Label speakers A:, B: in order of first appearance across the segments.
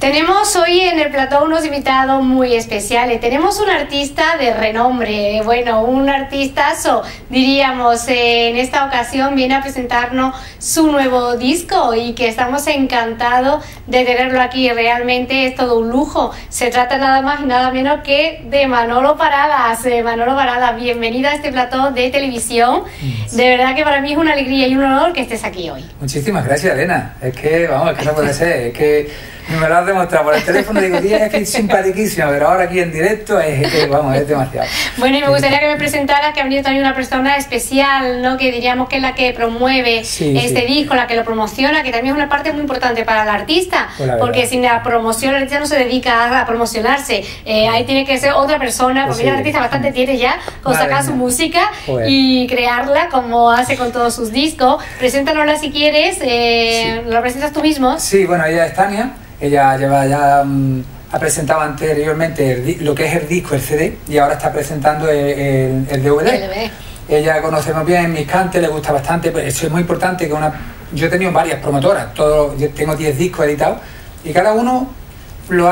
A: Tenemos hoy en el plató unos invitados muy especiales. Tenemos un artista de renombre, bueno, un artistazo, diríamos. En esta ocasión viene a presentarnos su nuevo disco y que estamos encantados de tenerlo aquí. Realmente es todo un lujo. Se trata nada más y nada menos que de Manolo Paradas. Manolo Paradas, bienvenida a este plató de televisión. De verdad que para mí es una alegría y un honor que estés aquí hoy.
B: Muchísimas gracias, Elena. Es que, vamos, es que no puede ser, es que me lo has demostrado por el teléfono, digo, tía, es que es simpaticísimo, pero ahora aquí en directo es que, vamos, es demasiado.
A: Bueno, y me gustaría que me presentaras que ha venido también una persona especial, ¿no? Que diríamos que es la que promueve este disco, la que lo promociona, que también es una parte muy importante para el artista, porque sin la promoción el artista no se dedica a promocionarse, ahí tiene que ser otra persona, porque el artista bastante tiene ya con sacar su música y crearla como hace con todos sus discos. Preséntanosla si quieres, ¿lo presentas tú mismo?
B: Sí, bueno, ella es Tania. Ella lleva ya, ha presentado anteriormente lo que es el disco, el CD, y ahora está presentando el DVD. Ella conoce muy bien mis cantes, le gusta bastante, pues eso es muy importante, que yo he tenido varias promotoras, yo tengo 10 discos editados, y cada uno lo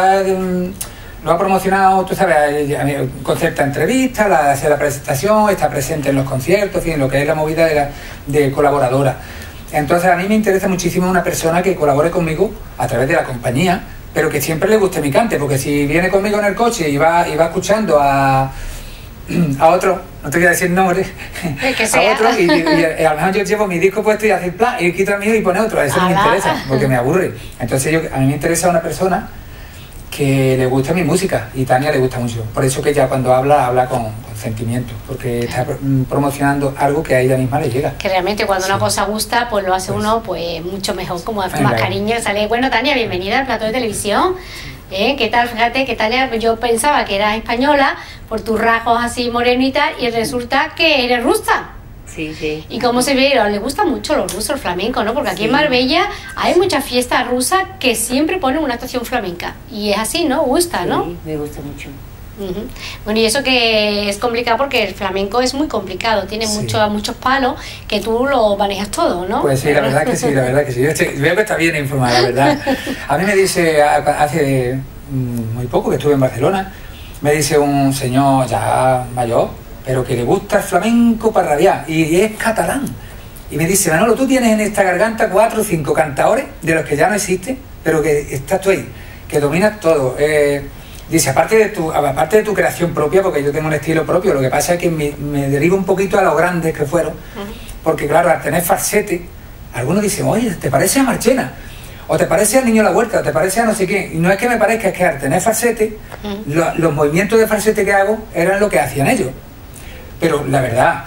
B: ha promocionado, tú sabes, concerta entrevistas, hace la presentación, está presente en los conciertos, en fin, lo que es la movida de colaboradora. Entonces a mí me interesa muchísimo una persona que colabore conmigo a través de la compañía, pero que siempre le guste mi cante, porque si viene conmigo en el coche y va escuchando a otro, no te voy a decir nombre, a otro, y a lo mejor yo llevo mi disco puesto y hace plan, y quita el mío y pone otro, eso no me interesa, porque me aburre. Entonces a mí me interesa una persona que le gusta mi música, y Tania le gusta mucho, por eso que ella cuando habla con sentimiento, porque está promocionando algo que a ella misma le llega.
A: Que realmente cuando una cosa gusta, pues lo hace uno pues mucho mejor, como hace más cariño, sale. Bueno, Tania, bienvenida al plató de televisión. ¿Qué tal? Fíjate que Tania, yo pensaba que eras española por tus rasgos así morenitas y resulta que eres rusa.
C: Sí, sí.
A: ¿Y cómo se ve? Le gusta mucho los rusos, el flamenco, ¿no? Porque aquí en Marbella hay muchas fiestas rusas que siempre ponen una actuación flamenca. Y es así, ¿no? Gusta, ¿no?
C: Sí, me gusta mucho.
A: Bueno, y eso que es complicado porque el flamenco es muy complicado, tiene muchos palos que tú lo manejas todo, ¿no?
B: Pues sí, la verdad que sí, la verdad que sí. Yo veo que está bien informada, la verdad. A mí me dice, hace muy poco que estuve en Barcelona, me dice un señor ya mayor, pero que le gusta el flamenco para rabiar, y es catalán. Y me dice, Manolo, tú tienes en esta garganta 4 o 5 cantadores de los que ya no existen, pero que estás tú ahí, que dominas todo. Dice, aparte de tu creación propia, porque yo tengo un estilo propio, lo que pasa es que me derivo un poquito a los grandes que fueron, porque claro, al tener falsete, algunos dicen, oye, ¿te parece a Marchena? O te parece al Niño de la Huerta, o te parece a no sé quién. Y no es que me parezca, es que al tener falsete, los movimientos de falsete que hago eran lo que hacían ellos. Pero la verdad,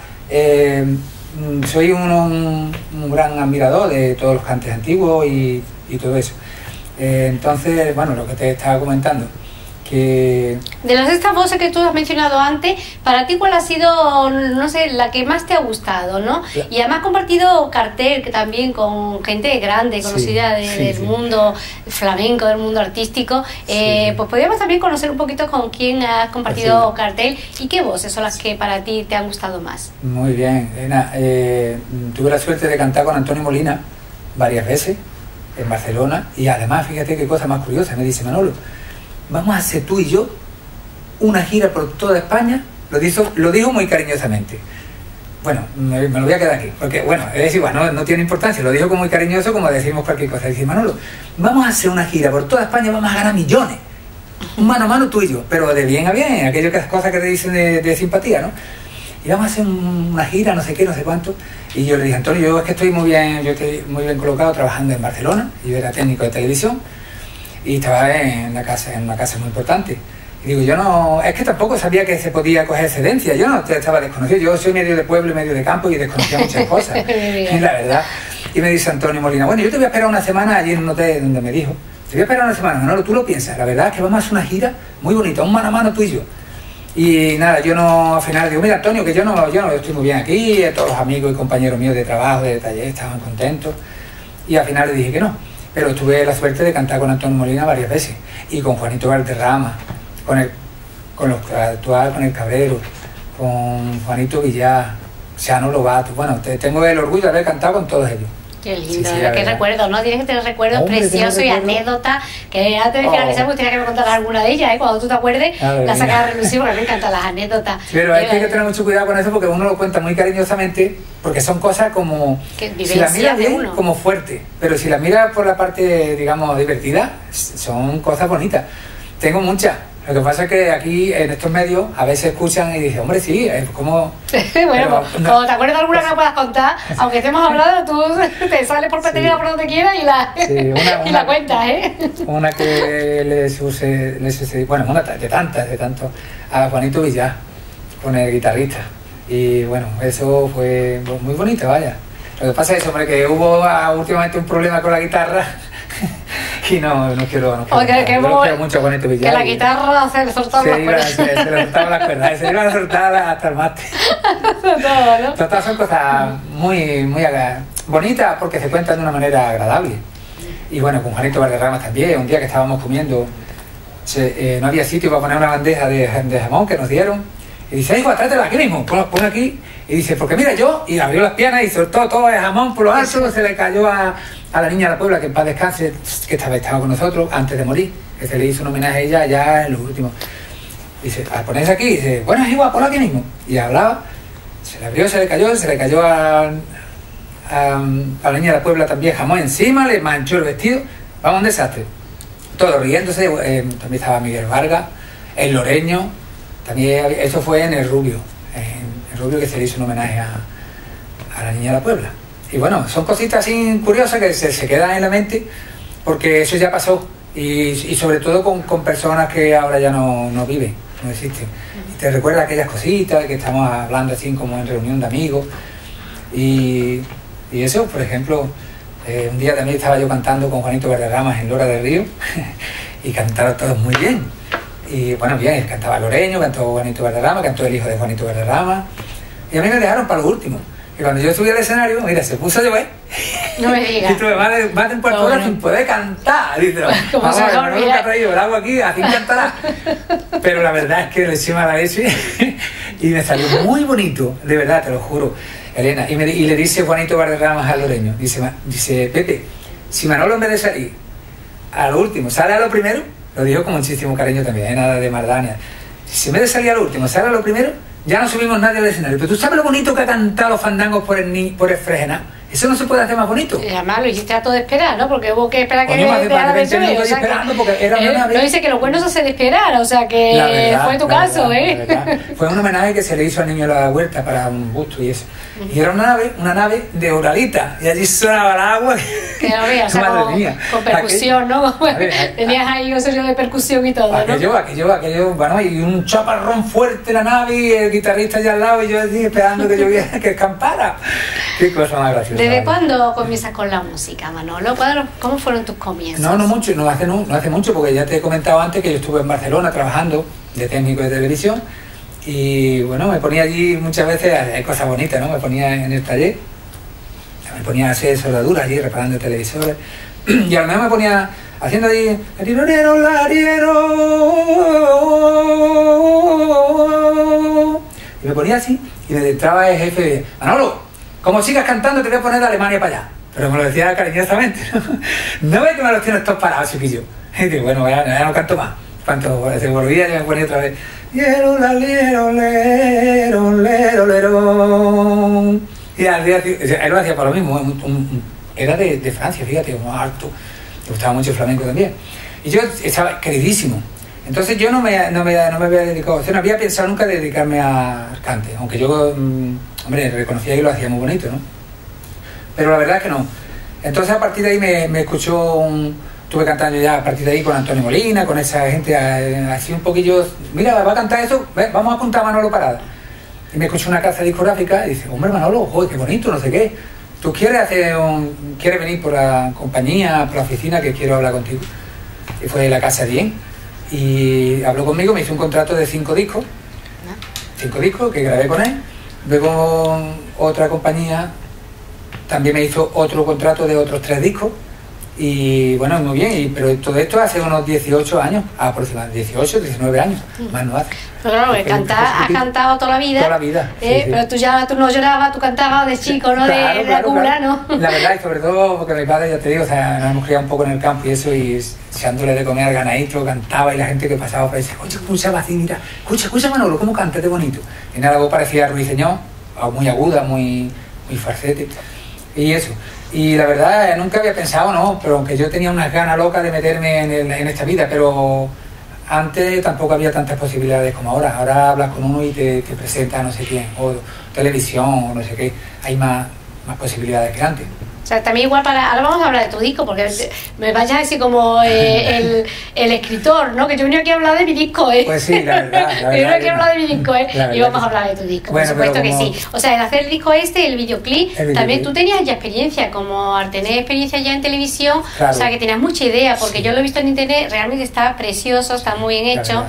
B: soy un gran admirador de todos los cantes antiguos y todo eso. Entonces, bueno, lo que te estaba comentando, que...
A: De estas voces que tú has mencionado antes, para ti ¿cuál ha sido, no sé, la que más te ha gustado, ¿no? Y además has compartido cartel que también con gente grande, conocida del mundo flamenco, del mundo artístico. Pues podríamos también conocer un poquito con quién has compartido cartel y qué voces son las que para ti te han gustado más.
B: Muy bien, Elena. Tuve la suerte de cantar con Antonio Molina varias veces en Barcelona, y además, fíjate qué cosa más curiosa, me dice, Manolo, vamos a hacer tú y yo una gira por toda España. Lo dijo muy cariñosamente. Bueno, me lo voy a quedar aquí, porque bueno, es igual, no tiene importancia, lo dijo como muy cariñoso, como decimos cualquier cosa. Dice, Manolo, vamos a hacer una gira por toda España, vamos a ganar millones, un mano a mano tú y yo, pero de bien a bien, aquellas cosas que te dicen de simpatía, ¿no? Y vamos a hacer una gira, no sé qué, no sé cuánto. Y yo le dije, Antonio, yo es que estoy muy bien colocado trabajando en Barcelona, yo era técnico de televisión, y estaba en una casa muy importante. Y digo, yo no, es que tampoco sabía que se podía coger excedencia, yo no estaba desconocido, yo soy medio de pueblo y medio de campo y desconocía muchas cosas, la verdad. Y me dice Antonio Molina, bueno, yo te voy a esperar una semana allí en un hotel donde me dijo, te voy a esperar una semana, Manolo, tú lo piensas, la verdad es que vamos a hacer una gira muy bonita, un mano a mano tú y yo. Y nada, yo no, al final digo, mira Antonio, que yo no estoy muy bien aquí, todos los amigos y compañeros míos de trabajo, de taller, estaban contentos, y al final le dije que no. Pero tuve la suerte de cantar con Antonio Molina varias veces, y con Juanito Valderrama, con el Cabrero, con Juanito Villar, Xano Lobato. Bueno, tengo el orgullo de haber cantado con todos ellos.
A: Qué lindo, qué recuerdo, ¿no? Tienes que tener recuerdos preciosos y anécdotas, que antes de finalizar me gustaría que me contaras alguna de ellas, ¿eh? Cuando tú te acuerdes, la sacas a relucir, porque me encantan las anécdotas.
B: Pero hay que tener mucho cuidado con eso, porque uno lo cuenta muy cariñosamente, porque son cosas como, si las miras bien, como fuerte, pero si las miras por la parte, digamos, divertida, son cosas bonitas. Tengo muchas. Lo que pasa es que aquí, en estos medios, a veces escuchan y dicen, hombre, sí, es como...
A: bueno, cuando te acuerdas de alguna que me puedas contar, aunque estemos hablando, tú te sales por Petrina por donde quieras y la cuentas, ¿eh?
B: Una que le sucedió, bueno, una de tanto, a Juanito Villar, con el guitarrista. Y bueno, eso fue muy bonito, vaya. Lo que pasa es, hombre, que hubo últimamente un problema con la guitarra. Y no quiero mucho a Juanito Villar.
A: Que la guitarra se le soltaba las cuerdas.
B: Se le soltaban las cuerdas, se iban a soltar hasta el máster.
A: Todo, ¿no?
B: Total, son cosas muy bonitas porque se cuentan de una manera agradable. Y bueno, con Juanito Valderrama también, un día que estábamos comiendo, no había sitio para poner una bandeja de jamón que nos dieron. Y dice, hijo, trátela aquí mismo, pon aquí. Y dice, porque mira yo, y abrió las piernas y soltó todo el jamón por lo alto, se le cayó a la niña de la Puebla, que en paz descanse, que estaba con nosotros antes de morir, que se le hizo un homenaje a ella ya en los últimos. Dice, al ponerse aquí, dice, bueno, es igual, ponlo aquí mismo. Y hablaba, se le abrió, se le cayó a la niña de la Puebla también jamón encima, le manchó el vestido, vamos, un desastre. Todo riéndose, también estaba Miguel Vargas, el Loreño, también, eso fue en el Rubio, que se le hizo un homenaje a la niña de la Puebla. Y bueno, son cositas así curiosas que se quedan en la mente, porque eso ya pasó, y sobre todo con personas que ahora ya no viven, no existen. Y te recuerda aquellas cositas que estamos hablando así como en reunión de amigos, y eso, por ejemplo, un día también estaba yo cantando con Juanito Valderrama en Lora del Río, y cantaron todos muy bien. Y bueno, bien, él cantaba Loreño, cantó Juanito Valderrama, cantó el hijo de Juanito Valderrama, y a mí me dejaron para lo último. Y cuando yo subí al escenario, mira, se puso a llover.
A: No me digas.
B: Y tuve más de un cuarto de hora sin poder cantar. Dice,
A: como se
B: no nunca ha traído el agua aquí, así cantará. Pero la verdad es que le eché mala leche y me salió muy bonito, de verdad, te lo juro, Elena. Y le dice Juanito Valderrama al Loreño, dice, Pepe, si Manolo en vez de salir a lo último, sale a lo primero, lo dijo con muchísimo cariño también, nada de maldania. Si en vez de salir a lo último, sale a lo primero, ya no subimos nadie al escenario. Pero tú sabes lo bonito que ha cantado los fandangos por el Fregena. Eso no se puede hacer más bonito.
A: Y además lo hiciste a todo de esperar, ¿no? Porque hubo que esperar que
B: dejara de llover. O sea, porque era un homenaje.
A: No dice que lo bueno se hace de esperar, o sea que verdad, fue tu caso,
B: verdad, ¿eh? Fue un homenaje que se le hizo al niño de la huerta para un busto y eso. Y era una nave de Uralita, y allí sonaba el agua.
A: Que no veas, o sea, con percusión, ¿no? Tenías ahí un sello de percusión y todo, ¿no?
B: Aquello, bueno, y un chaparrón fuerte en la nave, y el guitarrista allá al lado, y yo allí esperando que lloviera, que escampara. Qué cosa más graciosa.
A: ¿Desde cuándo comienzas con la música, Manolo? ¿Cómo fueron tus comienzos?
B: No mucho, no hace mucho, porque ya te he comentado antes que yo estuve en Barcelona trabajando de técnico de televisión. Y bueno, me ponía allí muchas veces, hay cosas bonitas, ¿no? Me ponía en el taller, me ponía a hacer soldaduras allí, reparando televisores, y a lo mejor me ponía haciendo allí, y me ponía así, y me entraba el jefe, Manolo, como sigas cantando te voy a poner de Alemania para allá. Pero me lo decía cariñosamente, ¿no ves que me los tienes todos parados, chiquillo? Y digo, bueno, ya no canto más. Cuando se volvía, yo me ponía otra vez. Y al día, él lo hacía por lo mismo, era de Francia, fíjate, un alto, le gustaba mucho el flamenco también. Y yo estaba queridísimo. Entonces yo no me había dedicado, o sea, no había pensado nunca dedicarme al cante, aunque yo, hombre, reconocía que lo hacía muy bonito, ¿no? Pero la verdad es que no. Entonces a partir de ahí me escuchó estuve cantando ya a partir de ahí con Antonio Molina, con esa gente así un poquillo, mira, va a cantar eso, vamos a apuntar a Manolo Parada. Y me escuchó una casa discográfica y dice, hombre Manolo, joder, qué bonito, no sé qué. ¿Tú quieres venir por la compañía, por la oficina, que quiero hablar contigo? Y fue la casa bien. Y habló conmigo, me hizo un contrato de 5 discos. 5 discos que grabé con él. Luego otra compañía también me hizo otro contrato de otros 3 discos. Y bueno, muy bien, pero todo esto hace unos 18 años, aproximadamente 18, 19 años, más no hace.
A: Pero claro, que has cantado toda la vida.
B: Toda la vida. Sí.
A: Pero tú no llorabas, tú cantabas de chico, ¿no?
B: Claro,
A: de la cuna,
B: claro.
A: ¿no?
B: La verdad, y sobre todo porque mi padre, ya te digo, o sea, nos hemos criado un poco en el campo y eso, y echándole de comer al ganadito, cantaba, y la gente que pasaba por ahí decía, oye, escucha así, mira, escucha Manolo, cómo canta, qué bonito. Y nada, luego parecía ruiseñor, muy aguda, muy falsete, y eso. Y la verdad, nunca había pensado, no, pero aunque yo tenía unas ganas locas de meterme en esta vida, pero antes tampoco había tantas posibilidades como ahora. Ahora hablas con uno y te presenta no sé quién, o televisión, o no sé qué. Hay más posibilidades que antes.
A: O sea, también igual ahora vamos a hablar de tu disco, porque me vayas a decir como el escritor, ¿no? Que yo venía aquí a hablar de mi disco, ¿eh?
B: Pues sí, la verdad.
A: Yo venía aquí a hablar de mi disco, ¿eh? Y vamos a hablar de tu disco,
B: bueno,
A: por supuesto que sí. O sea, el hacer el disco el videoclip, también tú tenías ya experiencia, como al tener experiencia ya en televisión, claro. O sea, que tenías mucha idea, porque sí. Yo lo he visto en internet, realmente está precioso, está muy bien hecho,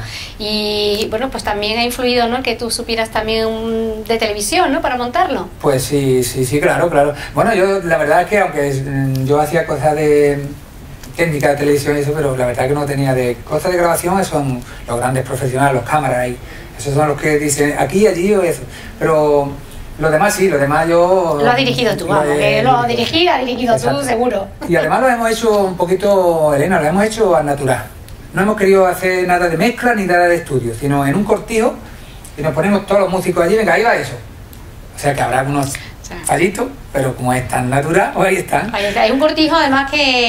A: y bueno, pues también ha influido, ¿no? Que tú supieras también de televisión, ¿no? Para montarlo.
B: Pues sí, claro. Bueno, yo la verdad es que aunque yo hacía cosas de técnica de televisión y eso, pero la verdad que no tenía de cosas de grabación, esos son los grandes profesionales, los cámaras, y esos son los que dicen aquí, allí o eso, pero los demás sí, los demás yo...
A: Lo has dirigido tú, vamos, que lo has dirigido tú seguro.
B: Y además lo hemos hecho un poquito, Elena, lo hemos hecho al natural. No hemos querido hacer nada de mezcla ni nada de estudio, sino en un cortijo, y nos ponemos todos los músicos allí, venga, ahí va eso. O sea que habrá algunos fallitos, pero como es tan natural, pues ahí están.
A: Hay un cortijo además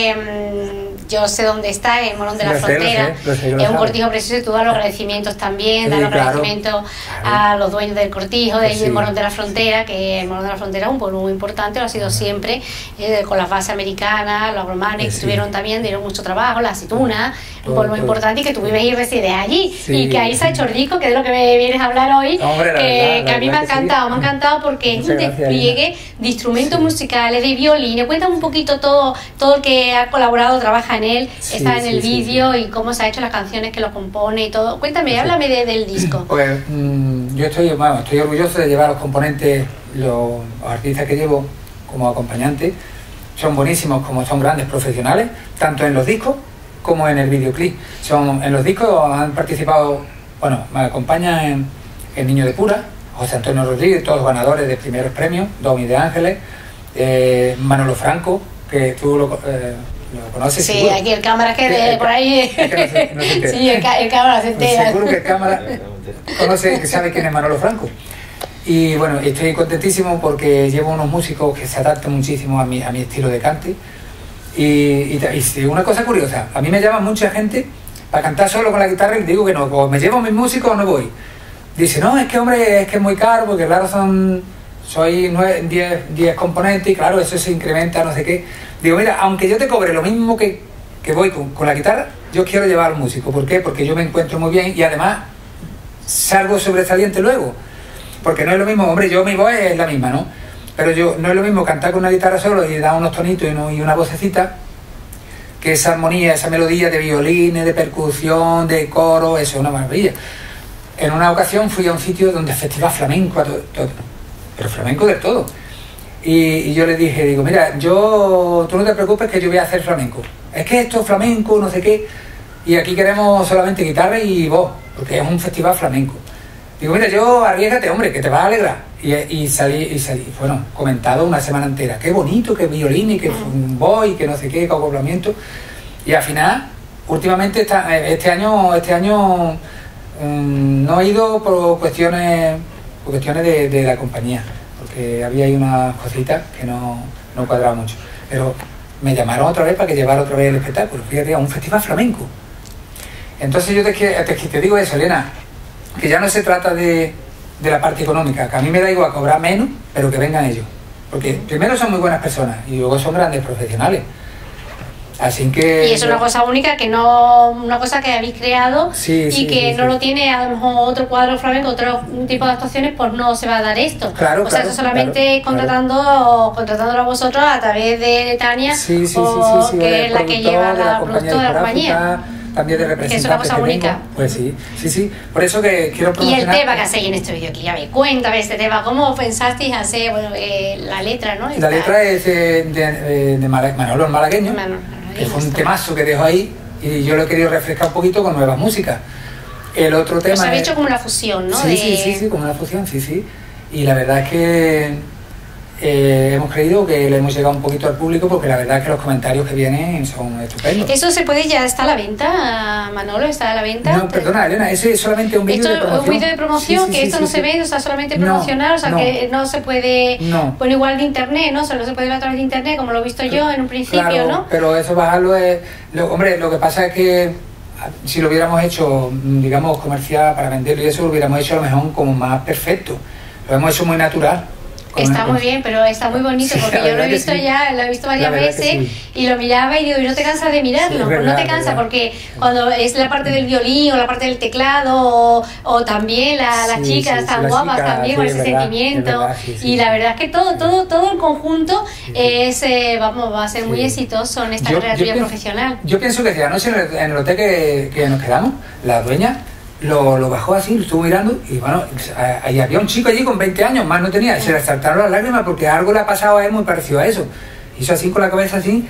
A: que yo sé dónde está, en Morón de la Frontera. Es un cortijo precioso y tú das los agradecimientos también, das los agradecimientos a los dueños del cortijo, de ahí en Morón de la Frontera, que el Morón de la Frontera es un pueblo muy importante, lo ha sido siempre, con las bases americanas, los romanes que estuvieron también, dieron mucho trabajo, la aceituna, un pueblo muy importante, y que tú vives y resides allí, y que ahí se ha hecho el disco, que es de lo que me vienes a hablar hoy, que a mí me ha encantado porque es un despliegue de instrumentos musicales, de violines. Cuéntame un poquito todo el que ha colaborado, trabaja en él, está en el vídeo y cómo se ha hecho las canciones que lo compone y todo. Cuéntame, háblame del disco.
B: Pues yo estoy orgulloso de llevar los componentes, los artistas que llevo como acompañantes, son buenísimos, como son grandes profesionales, tanto en los discos como en el videoclip. En los discos han participado, bueno, me acompañan el Niño de Pura, José Antonio Rodríguez, todos ganadores de primeros premios, Domi de Ángeles, Manolo Franco, que tú lo conoces.
A: Sí,
B: seguro.
A: Aquí el cámara que de por ahí.
B: No se
A: sí, el cámara se entera.
B: Pues seguro que el cámara sabe quién es Manolo Franco. Y bueno, estoy contentísimo porque llevo unos músicos que se adaptan muchísimo a mi estilo de cante. Y una cosa curiosa, a mí me llama mucha gente para cantar solo con la guitarra y digo que no, o me llevo mis músicos o no voy. Dice, no, es que hombre, es que es muy caro, porque claro, soy 10 componentes y claro, eso se incrementa, no sé qué. Digo, mira, aunque yo te cobre lo mismo que voy con la guitarra, yo quiero llevar al músico. ¿Por qué? Porque yo me encuentro muy bien y además salgo sobresaliente luego. Porque no es lo mismo, hombre, mi voz es la misma, ¿no? Pero no es lo mismo cantar con una guitarra solo y dar unos tonitos y una vocecita, que esa armonía, esa melodía de violines, de percusión, de coro, eso es una maravilla. En una ocasión fui a un sitio donde festival flamenco, pero flamenco de todo. Y yo le dije, digo, mira, tú no te preocupes que yo voy a hacer flamenco. Es que esto es flamenco, no sé qué, y aquí queremos solamente guitarra y voz, porque es un festival flamenco. Digo, mira, arriésgate, hombre, que te vas a alegrar. Y salí, bueno, comentado una semana entera. Qué bonito, qué violín, y qué voz, y que no sé qué, qué acoplamiento. Y al final, últimamente, este año no he ido por cuestiones de la compañía, porque había ahí unas cositas que no cuadraban mucho. Pero me llamaron otra vez para que llevara otra vez el espectáculo, fíjate, a un festival flamenco. Entonces yo te digo eso, Elena, que ya no se trata de la parte económica, que a mí me da igual cobrar menos, pero que vengan ellos. Porque primero son muy buenas personas y luego son grandes profesionales. Así que...
A: Y es una cosa única, una cosa que habéis creado no lo tiene a lo mejor otro cuadro flamenco, otro tipo de actuaciones, pues no se va a dar esto.
B: Claro,
A: o sea, eso solamente contratándolo a vosotros a través de Tania, que es la que lleva la productora de la compañía.
B: También de representantes.
A: Que es una cosa única.
B: Pues sí. Por eso que quiero promocionar...
A: Y el tema que hacéis en este videoclip, a ver, cuéntame este tema, ¿cómo pensasteis hacer la letra, no?
B: La letra es de Manolo, el malagueño. que fue un temazo que dejó ahí, y yo lo he querido refrescar un poquito con nuevas músicas. El otro tema...
A: Se había hecho como una fusión, ¿no?
B: Sí, como una fusión, sí. Y la verdad es que hemos creído que le hemos llegado un poquito al público, porque la verdad es que los comentarios que vienen son estupendos.
A: ¿Eso se puede, ya está a la venta, Manolo? ¿Está a la venta?
B: No, perdona, Elena, ese es solamente un vídeo de promoción.
A: ¿Un vídeo de promoción? Que esto no se ve, o sea, solamente promocionar, o sea, que no se puede... Bueno, igual de internet, ¿no? Solo se puede ver a través de internet, como lo he visto yo en un principio,
B: claro,
A: ¿no?
B: Pero eso bajarlo es... Hombre, lo que pasa es que si lo hubiéramos hecho, digamos, comercial para venderlo y eso, lo hubiéramos hecho a lo mejor como más perfecto. Lo hemos hecho muy natural.
A: Está muy bien, pero está muy bonito, porque yo lo he visto ya, lo he visto varias veces y lo miraba y digo, y no te cansas de mirarlo, pues no te cansas, porque cuando es la parte del violín o la parte del teclado o también las chicas tan guapas también con ese sentimiento, y la verdad es que todo el conjunto es, va a ser muy exitoso en esta carrera profesional.
B: Yo pienso que si anoche en el hotel que nos quedamos, la dueña lo bajó así, lo estuvo mirando y bueno, ahí había un chico allí con 20 años, más no tenía, se le saltaron las lágrimas porque algo le ha pasado a él muy parecido a eso. Hizo así con la cabeza así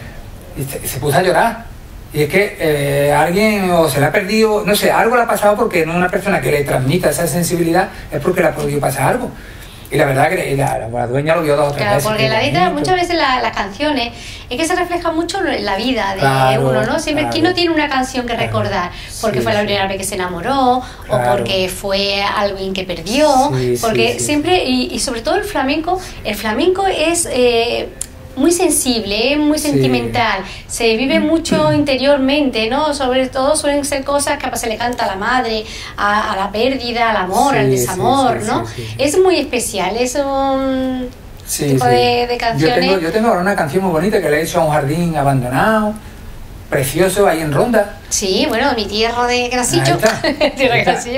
B: y se puso a llorar. Y es que alguien o se le ha perdido, no sé, algo le ha pasado, porque no una persona que le transmita esa sensibilidad es porque le ha podido pasar algo. Y la verdad que la dueña lo vio 2 o 3 veces.
A: Porque la letra, muchas veces las canciones, es que se refleja mucho en la vida de uno, ¿no? Siempre, ¿quién no tiene una canción que recordar? Porque fue la primera vez que se enamoró, o porque fue alguien que perdió, porque siempre, y sobre todo el flamenco es... muy sensible, muy sentimental, se vive mucho interiormente, ¿no? Sobre todo suelen ser cosas que se le canta a la madre, a la pérdida, al amor, al desamor, ¿no? Es muy especial, es un tipo de canciones.
B: Yo tengo ahora una canción muy bonita que le he hecho a un jardín abandonado, precioso, ahí en Ronda.
A: Sí, bueno, mi tierra de Grasillo. Tierra de Grasillo.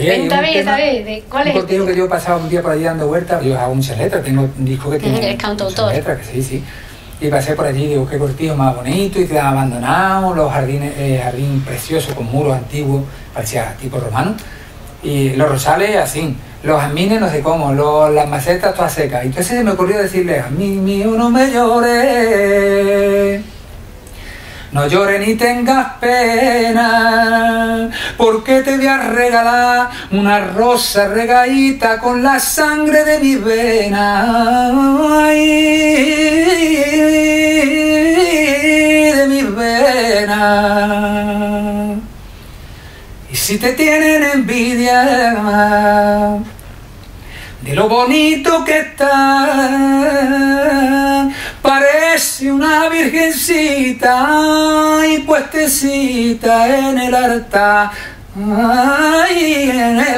A: Cuéntame, ¿cuál es?
B: Un cortijo que yo he pasado un día por allí dando vueltas, yo hago muchas letras, tengo un disco que tiene
A: eres cantautor.
B: Muchas letras, que sí. Y pasé por allí, digo, qué cortijo más bonito, y quedaba abandonado, los jardín precioso con muros antiguos, parecía tipo romano, y los rosales así, los jazmines no sé cómo, las macetas todas secas. Entonces se me ocurrió decirle, a mí mío no me llores, no llores ni tengas pena, porque te voy a regalar una rosa regadita con la sangre de mi vena, ay, de mis venas. Y si te tienen envidia de lo bonito que está, parece una virgencita y puestecita en el altar, ay, en el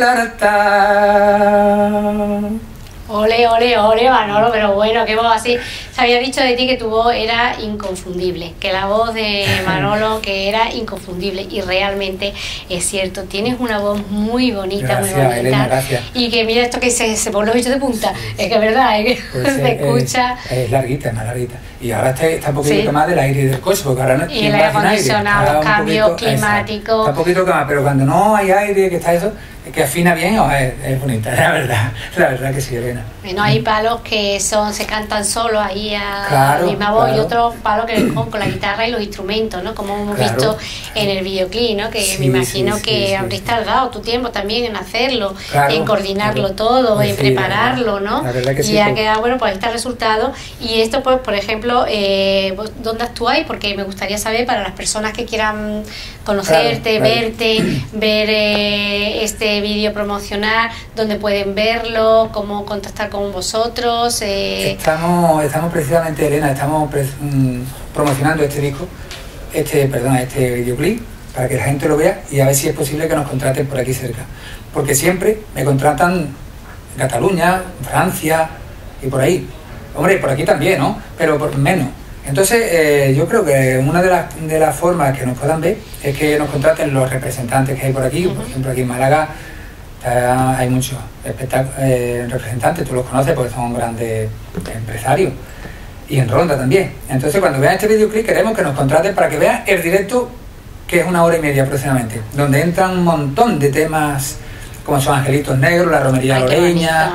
B: altar.
A: Ole, Manolo, pero bueno, qué voz así. Se había dicho de ti que tu voz era inconfundible, que la voz de Manolo que era inconfundible, y realmente es cierto, tienes una voz muy bonita,
B: gracias,
A: muy bonita.
B: Elena, gracias.
A: Y que mira esto que se pone los bichos de punta, es que es verdad, es que
B: pues
A: se escucha.
B: Es larguita, más larguita. Y ahora está un poquito más del aire del coche, porque ahora no
A: y el aire acondicionado, los cambios climáticos.
B: Está un poquito más, pero cuando no hay aire, que está eso, que afina bien, es bonita, la verdad que sí, Elena.
A: Bueno, hay palos que se cantan solos ahí a la misma voz, y otros palos que con la guitarra y los instrumentos, ¿no? Como hemos visto en el videoclip, ¿no? Que me imagino que habréis tardado tu tiempo también en hacerlo, en coordinarlo todo, en prepararlo, ¿no? Y ha quedado, bueno, pues ahí está el resultado. Y esto, pues, por ejemplo, ¿dónde actuáis? Porque me gustaría saber, para las personas que quieran conocerte, verte, ver este vídeo promocional, dónde pueden verlo, cómo contactar con vosotros.
B: Estamos precisamente, Elena, promocionando este disco, este videoclip, para que la gente lo vea y a ver si es posible que nos contraten por aquí cerca, porque siempre me contratan en Cataluña, Francia y por ahí. Hombre, por aquí también, ¿no? Pero por menos. Entonces, yo creo que una de las formas que nos puedan ver es que nos contraten los representantes que hay por aquí. Por ejemplo, aquí en Málaga hay muchos representantes, tú los conoces porque son grandes empresarios, y en Ronda también. Entonces, cuando vean este videoclip, queremos que nos contraten para que vean el directo, que es 1 hora y media aproximadamente, donde entran un montón de temas como son Angelitos Negros, La Romería Loreña,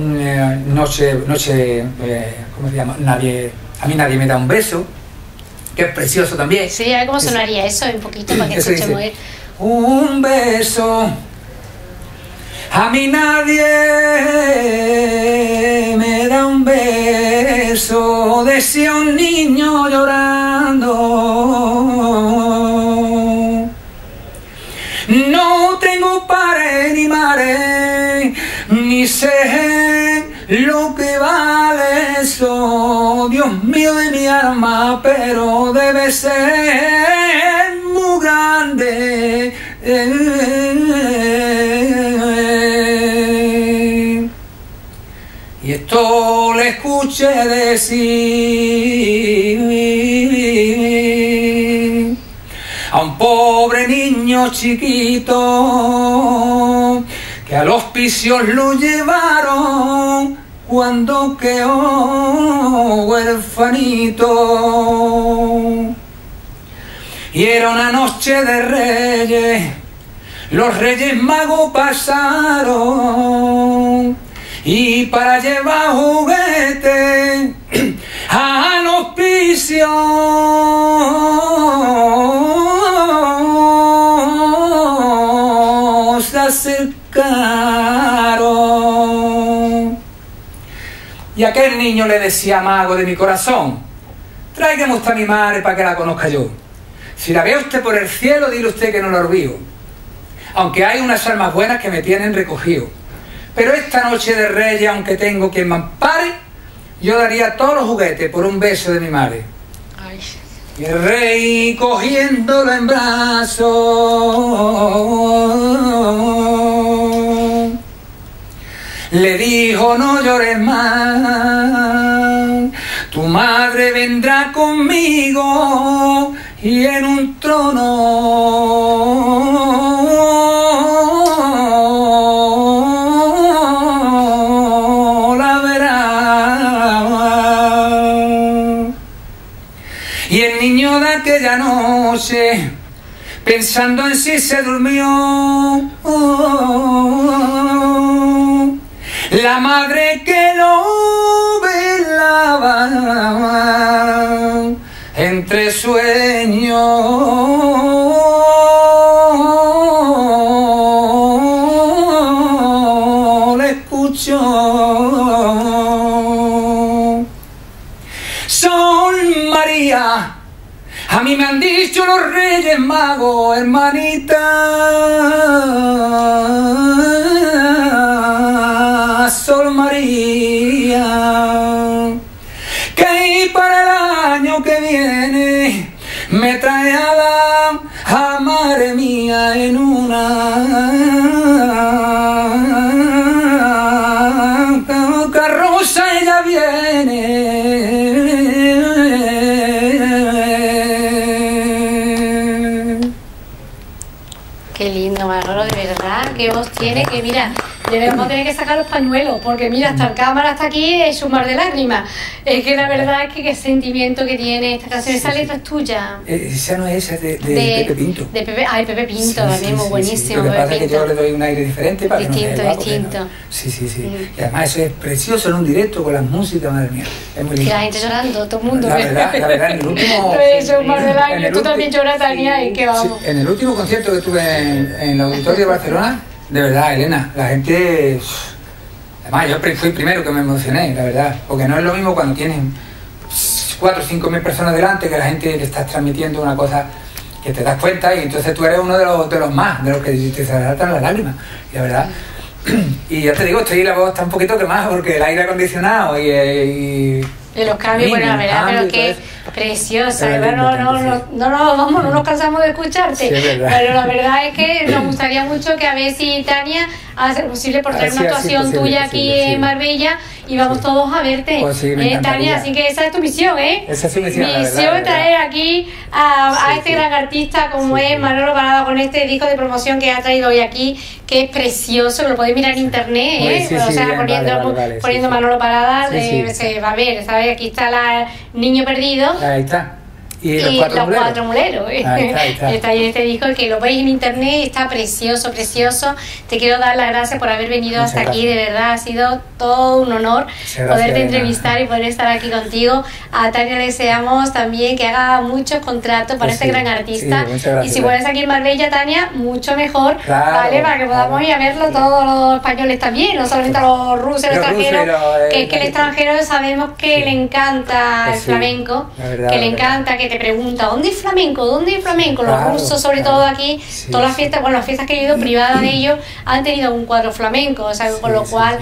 B: ¿cómo se llama? A mí nadie me da un beso, que es precioso también.
A: Sí, a ver cómo sonaría eso un poquito para que escuchemos.
B: Un beso, a mí nadie me da un beso, decía un niño llorando. No tengo padre ni madre, ni sé lo que vale eso, Dios mío de mi alma, pero debe ser muy grande. Y esto le escuché decir a un pobre niño chiquito que al hospicio lo llevaron cuando quedó huerfanito. Y era una noche de reyes, los reyes magos pasaron, y para llevar juguete al hospicio se acercaron. Y aquel niño le decía: mago de mi corazón, tráigame usted a mi madre para que la conozca yo. Si la ve usted por el cielo, dile usted que no la olvido, aunque hay unas almas buenas que me tienen recogido. Pero esta noche de reyes, aunque tengo quien me ampare, yo daría todos los juguetes por un beso de mi madre. Ay. Y el rey, cogiéndolo en brazos, le dijo: no llores más, tu madre vendrá conmigo y en un trono la verá. Y el niño de aquella noche, pensando en sí, se durmió. La madre que lo velaba entre sueños le escuchó. Sol María, a mí me han dicho los reyes magos, hermanita Sol María, que para el año que viene me trae a la madre mía en una carroza. Ella viene.
A: Qué lindo, Manolo, de verdad, qué voz tiene, que mira, debemos tener que sacar los pañuelos, porque mira, hasta en cámara, hasta aquí, es un mar de lágrimas. Es que la verdad es que qué sentimiento que tiene esta canción. Esa letra es tuya.
B: Esa no es, esa es de Pepe Pinto.
A: De Pepe, ay, Pepe Pinto, también muy buenísimo.
B: Lo que pasa es que yo le doy un aire diferente para
A: distinto,
B: que no
A: distinto.
B: No. Sí. Y además eso es precioso en un directo con las músicas, madre mía. Es muy lindo.
A: Que la gente llorando, todo el mundo.
B: La verdad, en el último...
A: Eso es un mar de lágrimas. Tú también lloras, Tania, y que vamos.
B: Sí, en el último concierto que tuve en el Auditorio de Barcelona, de verdad, Elena, la gente... Además, yo fui el primero que me emocioné, la verdad, porque no es lo mismo cuando tienen 4 o 5 mil personas delante, que la gente le estás transmitiendo una cosa que te das cuenta, y entonces tú eres uno de los más, de los que te saltan las lágrimas, y la verdad. Y ya te digo, la voz está un poquito quemada porque el aire acondicionado y
A: los cambios, bueno, la verdad, pero que preciosa, no nos cansamos de escucharte, sí, pero la verdad es que nos gustaría mucho que a ver si Tania hace lo posible por traer una actuación tuya aquí en Marbella y vamos todos a verte,
B: pues sí,
A: Tania, así que esa es tu misión,
B: Esa es tu misión,
A: es traer aquí a este gran artista como es Manolo Parada, con este disco de promoción que ha traído hoy aquí, que es precioso, lo podéis mirar en internet, poniendo Manolo Parada, se va a ver, ¿sabes? Aquí está el Niño Perdido.
B: Ahí está. Y los cuatro muleros.
A: Ahí está. Está ahí este disco, que lo veis en internet, está precioso, precioso. Te quiero dar las gracias por haber venido hasta aquí, de verdad, ha sido todo un honor poderte entrevistar y poder estar aquí contigo. A Tania le deseamos también que haga muchos contratos para este gran artista. Y si vuelves aquí en Marbella, Tania, mucho mejor, ¿vale? Para que podamos ir a verlo todos los españoles también, no solamente a los rusos, los extranjeros, que es que el extranjero sabemos que le encanta el flamenco, que le encanta, que te pregunta, ¿dónde hay flamenco? ¿Dónde hay flamenco? Los rusos, sobre todo aquí, todas las fiestas, bueno, las fiestas que he ido privadas de ellos han tenido un cuadro flamenco, o sea, con lo cual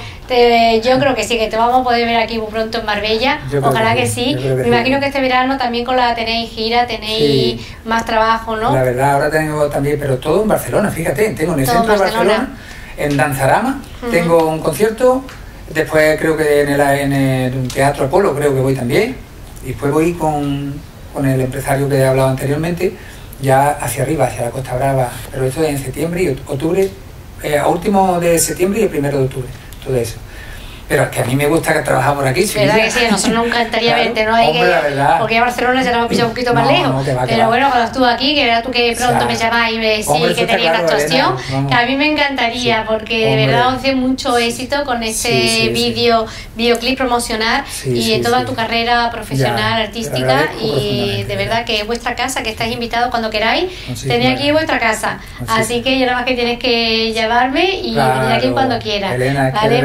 A: yo creo que sí, que te vamos a poder ver aquí muy pronto en Marbella, ojalá que sí. Me imagino que este verano también tenéis gira, tenéis más trabajo, ¿no?
B: La verdad, ahora tengo también, pero todo en Barcelona, fíjate, tengo en el centro de Barcelona, en Danzarama, tengo un concierto, después creo que en el Teatro Apolo creo que voy también, y después voy con el empresario que he hablado anteriormente, ya hacia arriba, hacia la Costa Brava, pero esto es en septiembre y octubre, a último de septiembre y el 1 de octubre, todo eso. Pero es que a mí me gusta que trabajar por aquí.
A: ¿Verdad que sí? A nosotros nos encantaría verte, ¿no? Hay porque a Barcelona ya nos hemos pillado un poquito más lejos. Pero bueno, cuando estuve aquí, que era tú que pronto me llamás y me decís que tenías la actuación, que a mí me encantaría, porque de verdad os deseo mucho éxito con este videoclip promocional y en toda tu carrera profesional, artística, y de verdad que es vuestra casa, que estáis invitados cuando queráis, tenéis aquí vuestra casa. Así que ya nada más que tienes que llamarme y venir aquí cuando quieras.
B: Elena,
A: ¿vale?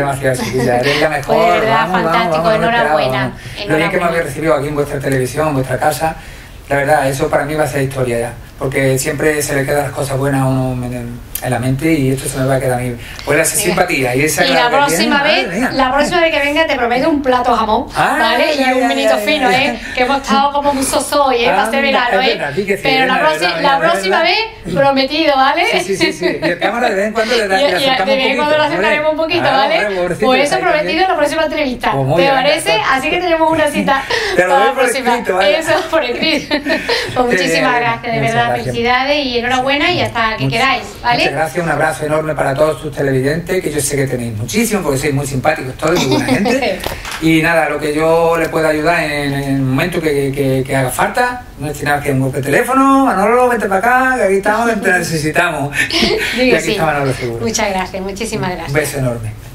B: La mejor,
A: pues de verdad, fantástico, enhorabuena.
B: Lo bien que me habéis recibido aquí en vuestra televisión, en vuestra casa, la verdad, eso para mí va a ser historia ya, porque siempre se le quedan las cosas buenas a uno en la mente y esto se me va a quedar a mí. Pues esa simpatía y esa.
A: Y la próxima vez que venga te prometo un plato de jamón, ¿vale? Y un vinito fino, que hemos estado como un soso hoy, para este verano, pero la próxima vez prometido, ¿vale?
B: Sí. Y el cámara de vez en cuando le da
A: de vez en cuando lo acercaremos un poquito, ¿vale? Pues eso prometido en la próxima entrevista. ¿Te parece? Así que tenemos una cita para la próxima. Eso, por escrito. Pues muchísimas gracias, de verdad, felicidades y enhorabuena y hasta que queráis, ¿vale?
B: Gracias, un abrazo enorme para todos tus televidentes, que yo sé que tenéis muchísimo, porque sois muy simpáticos todos, muy buena gente. Y nada, lo que yo le pueda ayudar en el momento que haga falta, no es nada que un golpe de teléfono, Manolo, vente para acá, que aquí estamos, que te necesitamos. Y aquí está Manolo seguro.
A: Muchas gracias, muchísimas gracias.
B: Un beso enorme.